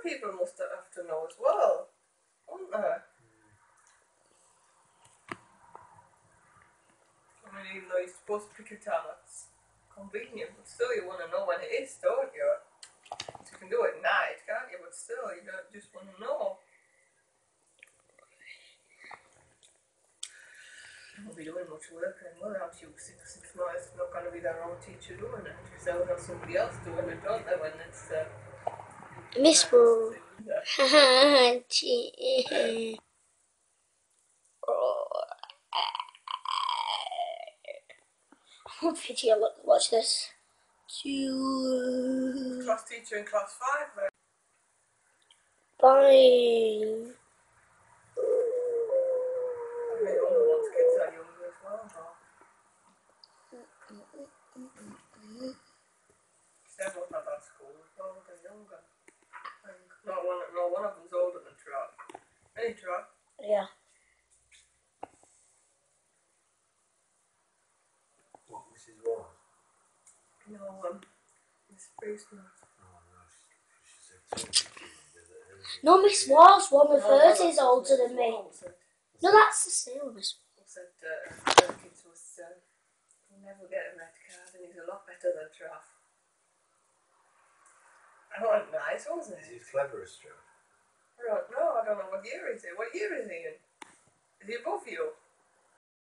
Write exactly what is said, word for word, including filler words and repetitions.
people must have to know as well, wouldn't they? I mean, even though you're supposed to pick a time that's convenient, but still you want to know when it is, don't you? So you can do it at night, can't you? But still, you don't just want to know. You won't be doing much work anymore, aren't you? Six, six months, it's not going to be their own teacher doing it. Just they'll have somebody else doing it, don't they, when it's uh, Miss Ball. Haha, gee. What video? Look, watch this. Class teacher in class five, right? Fine. I mean, older ones, kids are younger as well, though. Several have at school as well, they're younger. And not one, no one of them's older than Trav. Any Trav? Yeah. What, Missus Ward? No, um, Miss Priestman. Oh, no, she said two. No, Miss Wars, one with No, thirty no, is older than me. No, that's the same, Miss. Said uh, Perkins was, uh, he'll never get a red card and he's a lot better than Trav. I wasn't nice, was Is he? he clever as Trav? I don't know, I don't know what year is he. What year is he in? Is he above you?